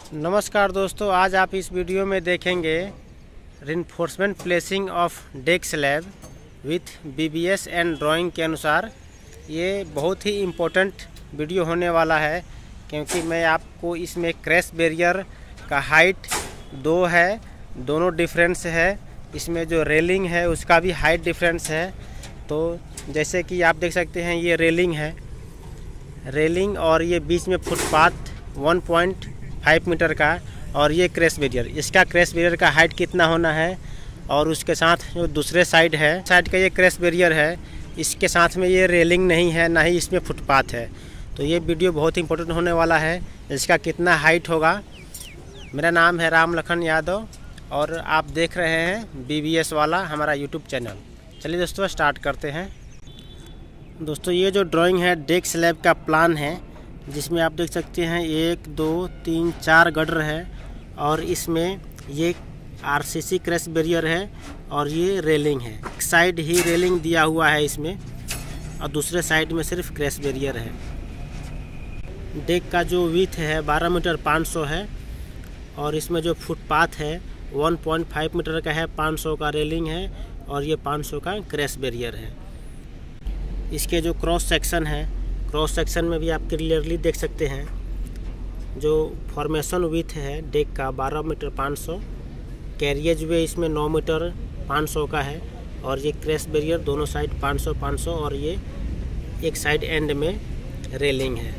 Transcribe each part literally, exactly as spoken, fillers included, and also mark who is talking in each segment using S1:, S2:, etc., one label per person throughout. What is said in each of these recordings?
S1: नमस्कार दोस्तों, आज आप इस वीडियो में देखेंगे reinforcement placing of deck slab with BBS and drawing के अनुसार। ये बहुत ही इम्पोर्टेंट वीडियो होने वाला है क्योंकि मैं आपको इसमें क्रैश बैरियर का हाइट दो है, दोनों डिफरेंस है। इसमें जो रेलिंग है उसका भी हाइट डिफरेंस है। तो जैसे कि आप देख सकते हैं, ये रेलिंग है, रेलिंग और ये बीच में footpath one point five metre का, और ये क्रैश बैरियर। इसका क्रैश बैरियर का हाइट कितना होना है, और उसके साथ जो दूसरे साइड है, साइड का ये क्रैश बैरियर है, इसके साथ में ये रेलिंग नहीं है, ना ही इसमें फुटपाथ है। तो ये वीडियो बहुत इंपॉर्टेंट होने वाला है। इसका कितना हाइट होगा। मेरा नाम है राम लखन यादव और आप देख रहे हैं बीबीएस वाला हमारा यूट्यूब चैनल। चलिए दोस्तों स्टार्ट करते हैं। दोस्तों ये जो ड्राइंग है डेक स्लैब का प्लान है, जिसमें आप देख सकते हैं एक दो तीन चार गटर है, और इसमें ये आरसीसी क्रैश बैरियर है और ये रेलिंग है। एक साइड ही रेलिंग दिया हुआ है इसमें, और दूसरे साइड में सिर्फ क्रैश बैरियर है। डेक का जो विड्थ है बारह मीटर पाँच सौ है, और इसमें जो फुटपाथ है वन पॉइंट फाइव मीटर का है, पाँच सौ का रेलिंग है, और ये पाँच सौ का क्रैश बैरियर है। इसके जो क्रॉस सेक्शन है, क्रॉस सेक्शन में भी आप क्लियरली देख सकते हैं जो फॉर्मेशन विड्थ है डेक का बारह मीटर पाँच सौ, कैरिएज वे इसमें नौ मीटर पाँच सौ का है, और ये क्रैश बैरियर दोनों साइड पाँच सौ पाँच सौ, और ये एक साइड एंड में रेलिंग है।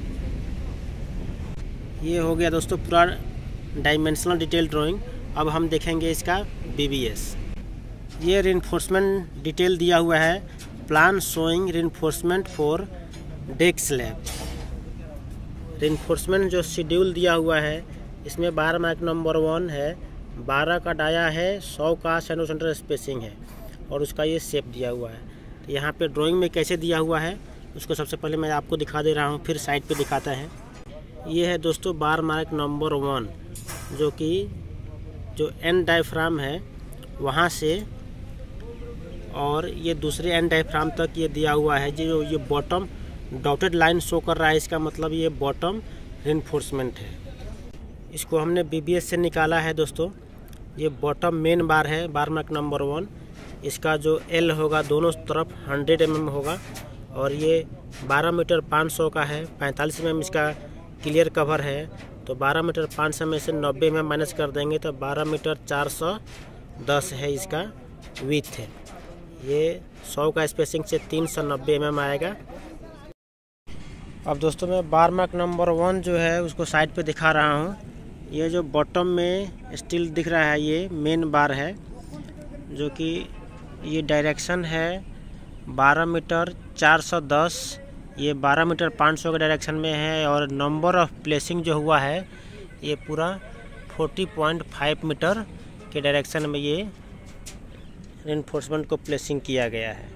S1: ये हो गया दोस्तों पूरा डायमेंशनल डिटेल ड्राइंग। अब हम देखेंगे इसका बीबीएस। ये रिइंफोर्समेंट डिटेल दिया हुआ है, plan showing reinforcement for deck slab. Reinforcement जो शेड्यूल दिया हुआ है, इसमें बारह मार्क नंबर वन है, बारह का डाया है, सौ का सेंटर सेंटर स्पेसिंग है, और उसका ये शेप दिया हुआ है। तो यहाँ पे ड्राइंग में कैसे दिया हुआ है उसको सबसे पहले मैं आपको दिखा दे रहा हूँ, फिर साइड पे दिखाता है। ये है दोस्तों बार मार्क नंबर वन, जो कि जो एंड डायफ्राम है वहाँ से और ये दूसरे एंड डायफ्राम तक ये दिया हुआ है। जो ये बॉटम डॉटेड लाइन शो कर रहा है, इसका मतलब ये बॉटम रिइंफोर्समेंट है। इसको हमने बीबीएस से निकाला है दोस्तों। ये बॉटम मेन बार है, बार मार्क नंबर वन। इसका जो एल होगा दोनों तरफ हंड्रेड एम एम होगा, और ये बारह मीटर पाँच सौ का है, पैंतालीस एम एम इसका क्लियर कवर है। तो बारह मीटर पाँच सौ में से नब्बे एम एम माइनस कर देंगे तो बारह मीटर चार सौ दस है इसका विड्थ है। ये सौ का स्पेसिंग से तीन सौ नब्बे एम एम आएगा। अब दोस्तों मैं बार मार्क नंबर वन जो है उसको साइड पे दिखा रहा हूँ। ये जो बॉटम में स्टील दिख रहा है ये मेन बार है, जो कि ये डायरेक्शन है बारह मीटर चार सौ दस, ये बारह मीटर पाँच सौ के डायरेक्शन में है, और नंबर ऑफ प्लेसिंग जो हुआ है ये पूरा चालीस पॉइंट पाँच मीटर के डायरेक्शन में ये रिइंफोर्समेंट को प्लेसिंग किया गया है।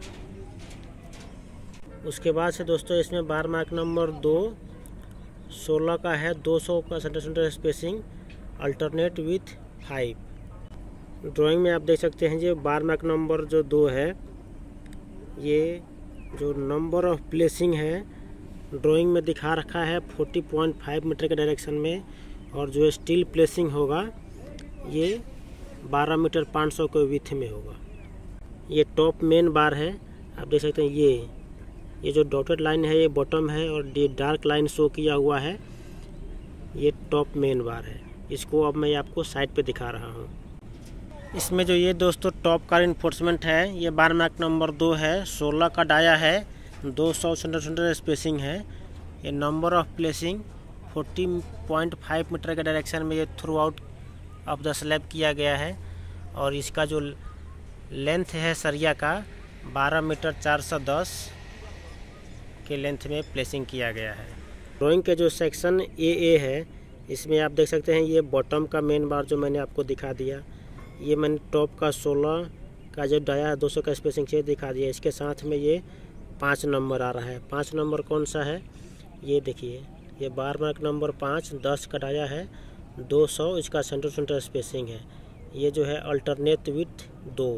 S1: उसके बाद से दोस्तों इसमें बार मार्क नंबर दो सोलह का है, दो सौ का centre centre spacing, alternate with five. Drawing में आप देख सकते हैं जो बार मार्क नंबर जो दो है, ये जो नंबर ऑफ प्लेसिंग है ड्राइंग में दिखा रखा है चालीस पॉइंट पाँच मीटर के डायरेक्शन में, और जो स्टील प्लेसिंग होगा ये बारह मीटर पाँच सौ के विड्थ में होगा। ये टॉप मेन बार है, आप देख सकते हैं। ये ये जो डॉटेड लाइन है ये बॉटम है, और ये डार्क लाइन शो किया हुआ है ये टॉप मेन बार है। इसको अब मैं आपको साइड पे दिखा रहा हूँ। इसमें जो ये दोस्तों टॉप का रिइंफोर्समेंट है, ये बार मार्क नंबर दो है, सोलह का डाया है, दो सौ सेंटर सेंटर स्पेसिंग है। ये नंबर ऑफ प्लेसिंग चालीस पॉइंट पाँच मीटर के डायरेक्शन में ये throughout of the slab किया गया है, और इसका जो लेंथ है सरिया का बारह मीटर चार सौ दस के लेंथ में प्लेसिंग किया गया है। ड्राइंग के जो सेक्शन ए ए है, इसमें आप देख सकते हैं ये बॉटम का मेन बार जो मैंने आपको दिखा दिया, ये मैंने टॉप का सोलह का जो डाया है दो सौ का स्पेसिंग से दिखा दिया। इसके साथ में ये पाँच नंबर आ रहा है। पाँच नंबर कौन सा है ये देखिए, ये बार मार्क नंबर पाँच, दस का डाया है, दो सौ इसका सेंटर सेंटर स्पेसिंग है। ये जो है अल्टरनेट विथ दो,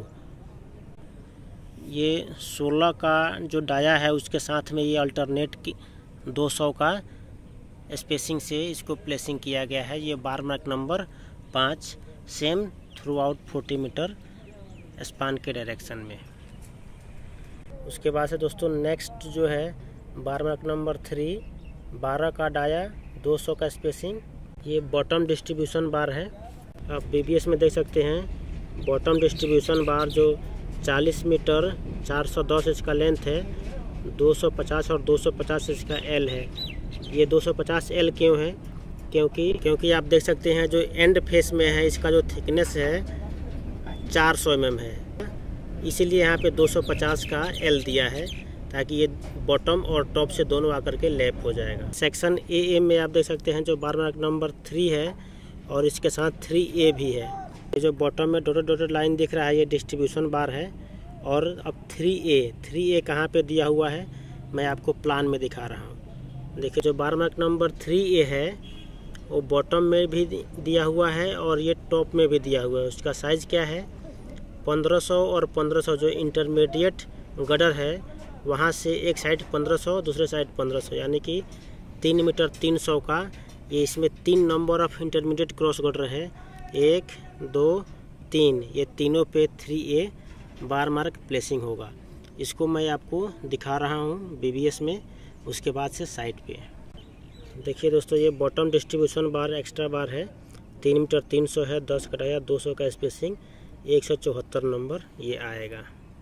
S1: ये सोलह का जो डाया है उसके साथ में ये अल्टरनेट की दो सौ का स्पेसिंग से इसको प्लेसिंग किया गया है। ये बार मार्क नंबर पाँच same throughout forty metre span के डायरेक्शन में। उसके बाद से दोस्तों नेक्स्ट जो है बार मार्क नंबर थ्री, बारह का डाया, दो सौ का स्पेसिंग। ये बॉटम डिस्ट्रीब्यूशन बार है। आप बीबीएस में देख सकते हैं बॉटम डिस्ट्रीब्यूशन बार जो चालीस मीटर चार सौ दस इंच का लेंथ है, दो सौ पचास और दो सौ पचास इंच का एल है। ये दो सौ पचास एल क्यों है? क्योंकि क्योंकि आप देख सकते हैं जो एंड फेस में है इसका जो थिकनेस है चार सौ एम एम है, इसीलिए यहाँ पे दो सौ पचास का एल दिया है ताकि ये बॉटम और टॉप से दोनों आकर के लैप हो जाएगा। सेक्शन ए एम में आप देख सकते हैं जो बार मार्क नंबर थ्री है और इसके साथ थ्री ए भी है। ये जो बॉटम में डॉटेड डॉटेड लाइन दिख रहा है ये डिस्ट्रीब्यूशन बार है। और अब थ्री ए थ्री ए कहाँ पे दिया हुआ है मैं आपको प्लान में दिखा रहा हूँ। देखिए जो bar mark number three A है वो बॉटम में भी दिया हुआ है और ये टॉप में भी दिया हुआ है। उसका साइज़ क्या है पंद्रह सौ और पंद्रह सौ जो इंटरमीडिएट गडर है वहाँ से एक साइड पंद्रह सौ दूसरे साइड पंद्रह सौ यानी कि तीन मीटर तीन सौ का ये इसमें तीन number of intermediate cross girder है, एक दो तीन, ये तीनों पे three A bar mark placing होगा। इसको मैं आपको दिखा रहा हूँ बीबीएस में। उसके बाद से साइड पे देखिए दोस्तों ये bottom distribution bar extra bar है, तीन मीटर तीन सौ है, दस कटाया, दो सौ का स्पेसिंग, एक सौ चौहत्तर नंबर ये आएगा।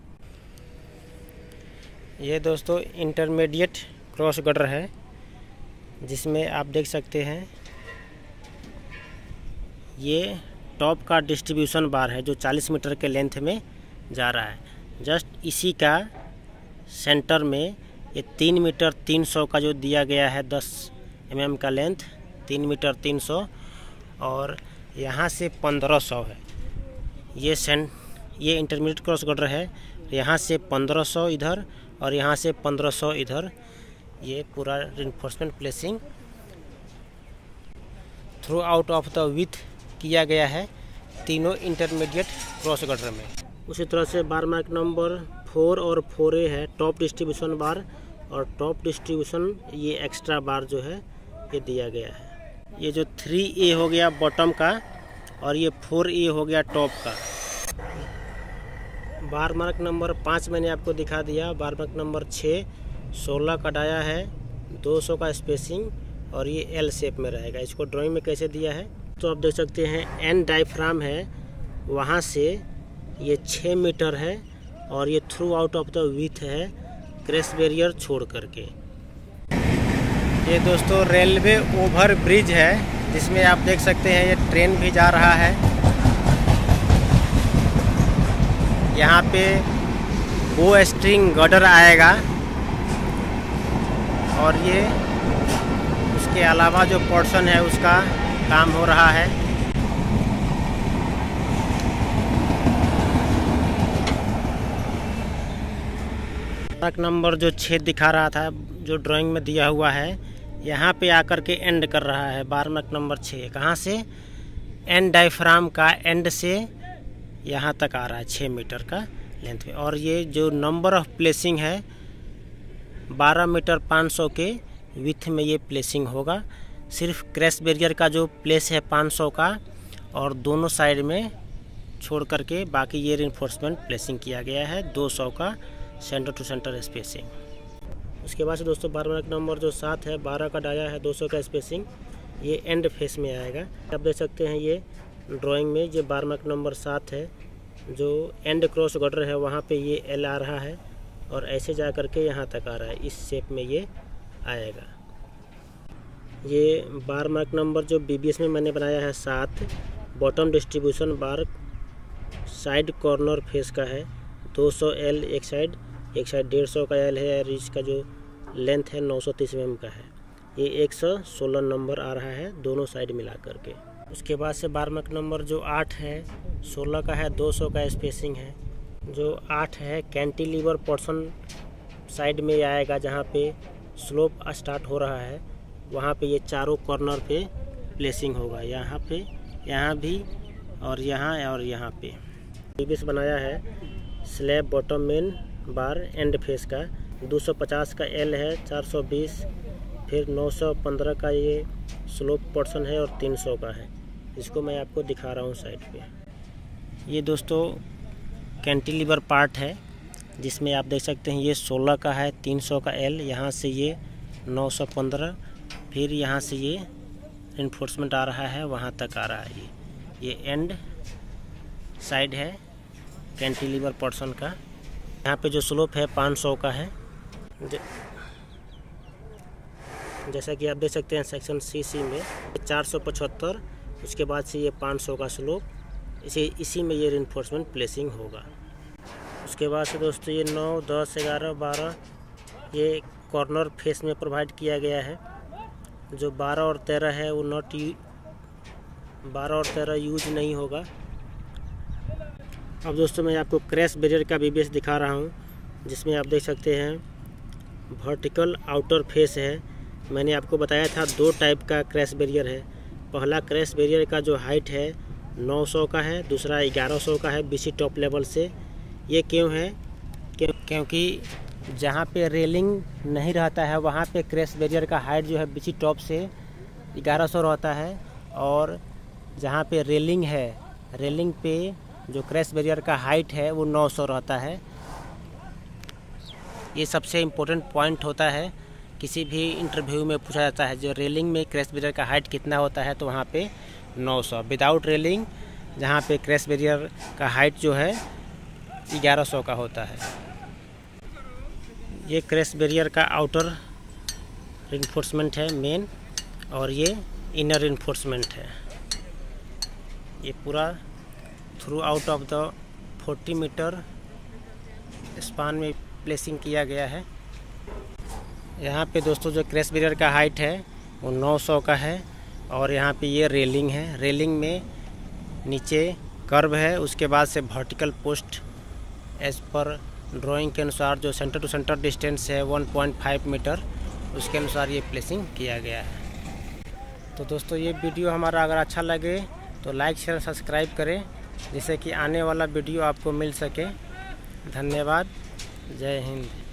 S1: ये दोस्तों इंटरमीडिएट क्रॉस गडर है जिसमें आप देख सकते हैं ये टॉप का डिस्ट्रीब्यूशन बार है जो चालीस मीटर के लेंथ में जा रहा है। जस्ट इसी का सेंटर में ये तीन मीटर तीन सौ का जो दिया गया है दस एम एम का लेंथ, तीन मीटर तीन सौ और यहाँ से पंद्रह सौ है। ये सेंट ये इंटरमीडिएट क्रॉस गडर है, यहाँ से पंद्रह सौ इधर और यहाँ से पंद्रह सौ इधर। ये पूरा reinforcement placing throughout of the width किया गया है तीनों इंटरमीडिएट क्रॉस गडर में। उसी तरह से बार मार्क नंबर फोर और फोर ए है टॉप डिस्ट्रीब्यूशन बार और टॉप डिस्ट्रीब्यूशन ये एक्स्ट्रा बार जो है ये दिया गया है। ये जो थ्री ए हो गया बॉटम का और ये फोर ए हो गया टॉप का। बार मार्क नंबर पाँच मैंने आपको दिखा दिया। बार मार्क नंबर छः सोलह का डाया है, दो सौ का स्पेसिंग और ये एल शेप में रहेगा। इसको ड्राइंग में कैसे दिया है तो आप देख सकते हैं एंड डायफ्राम है वहाँ से ये छः मीटर है और ये throughout of the width है क्रेस्ट बैरियर छोड़ करके। ये दोस्तों रेलवे ओवर ब्रिज है जिसमें आप देख सकते हैं ये ट्रेन भी जा रहा है। यहाँ पे बो स्ट्रिंग गडर आएगा और ये उसके अलावा जो पोर्शन है उसका काम हो रहा है। मार्क नंबर जो छः दिखा रहा था जो ड्राइंग में दिया हुआ है यहाँ पे आकर के एंड कर रहा है। बार मार्क नंबर छः कहाँ से एंड डायफ्राम का एंड से यहाँ तक आ रहा है छः मीटर का लेंथ में। और ये जो नंबर ऑफ प्लेसिंग है बारह मीटर पाँच सौ के विथ में ये प्लेसिंग होगा। सिर्फ क्रेस्ट बैरियर का जो प्लेस है पाँच सौ का और दोनों साइड में छोड़ करके बाकी ये रिइंफोर्समेंट प्लेसिंग किया गया है दो सौ का सेंटर टू सेंटर स्पेसिंग। उसके बाद से दोस्तों बार मार्क नंबर जो सात है, बारह का डाया है, दो सौ का स्पेसिंग, ये एंड फेस में आएगा। आप देख सकते हैं ये ड्राइंग में ये बार मार्क नंबर सात है जो एंड क्रॉस गडर है वहाँ पे ये एल आ रहा है और ऐसे जा करके यहाँ तक आ रहा है, इस शेप में ये आएगा। ये बार मार्क नंबर जो बीबीएस में मैंने बनाया है सात, bottom distribution bar side corner face का है, दो सौ एल एक साइड, एक साइड डेढ़ सौ का एल है और इसका जो लेंथ है नौ सौ तीस एम एम का है। ये एक सौ सोलह नंबर आ रहा है दोनों साइड मिला करके। उसके बाद से बार मार्क नंबर जो आठ है, सोलह का है, दो सौ का स्पेसिंग है। जो आठ है कैंटिलीवर पोर्शन साइड में आएगा जहाँ पे स्लोप स्टार्ट हो रहा है वहाँ पे ये चारों कॉर्नर पे प्लेसिंग होगा, यहाँ पे, यहाँ भी और यहाँ और यहाँ पे। बीबीएस बनाया है slab bottom main bar end face का, दो सौ पचास का एल है, चार सौ बीस फिर नौ सौ पंद्रह का ये स्लोप पोर्शन है और तीन सौ का है। इसको मैं आपको दिखा रहा हूँ साइड पे। ये दोस्तों कैंटिलीवर पार्ट है जिसमें आप देख सकते हैं ये सोलह का है, तीन सौ का एल, यहाँ से ये नौ सौ पंद्रह, फिर यहाँ से ये रिइंफोर्समेंट आ रहा है, वहाँ तक आ रहा है। ये ये एंड साइड है कैंटिलीवर पोर्शन का। यहाँ पे जो स्लोप है पाँच सौ का है। जैसा कि आप देख सकते हैं सेक्शन सी सी में चार सौ पचहत्तर, उसके बाद से ये पाँच सौ का स्लोप, इसी इसी में ये रिइंफोर्समेंट प्लेसिंग होगा। उसके बाद से दोस्तों ये नौ, दस, ग्यारह, बारह ये कॉर्नर फेस में प्रोवाइड किया गया है। जो बारह और तेरह है वो नॉट यू बारह और तेरह यूज नहीं होगा। अब दोस्तों मैं आपको क्रैश बैरियर का भी बेस दिखा रहा हूँ, जिसमें आप देख सकते हैं वर्टिकल आउटर फेस है। मैंने आपको बताया था दो टाइप का क्रैश बैरियर है। पहला क्रैश बैरियर का जो हाइट है नौ सौ का है, दूसरा ग्यारह सौ का है बीसी टॉप लेवल से। ये क्यों है? क्यों क्योंकि जहाँ पे रेलिंग नहीं रहता है वहाँ पे क्रैश बैरियर का हाइट जो है बीसी टॉप से ग्यारह सौ रहता है, और जहाँ पे रेलिंग है, रेलिंग पे जो क्रैश बैरियर का हाइट है वो नौ सौ रहता है। ये सबसे इम्पोर्टेंट पॉइंट होता है, किसी भी इंटरव्यू में पूछा जाता है जो रेलिंग में क्रैश बैरियर का हाइट कितना होता है, तो वहाँ पे नौ सौ। विदाउट रेलिंग जहाँ पे क्रैश बैरियर का हाइट जो है ग्यारह सौ का होता है। ये क्रैश बैरियर का आउटर रिइंफोर्समेंट है मेन, और ये इनर रिइंफोर्समेंट है। ये पूरा थ्रू आउट ऑफ द चालीस मीटर स्पान में प्लेसिंग किया गया है। यहाँ पे दोस्तों जो क्रैश बैरियर का हाइट है वो नौ सौ का है, और यहाँ पे ये रेलिंग है। रेलिंग में नीचे कर्व है, उसके बाद से वर्टिकल पोस्ट एज पर ड्राइंग के अनुसार जो सेंटर टू सेंटर डिस्टेंस है एक पॉइंट पाँच मीटर, उसके अनुसार ये प्लेसिंग किया गया है। तो दोस्तों ये वीडियो हमारा अगर अच्छा लगे तो लाइक शेयर सब्सक्राइब करें, जिससे कि आने वाला वीडियो आपको मिल सके। धन्यवाद। जय हिंद।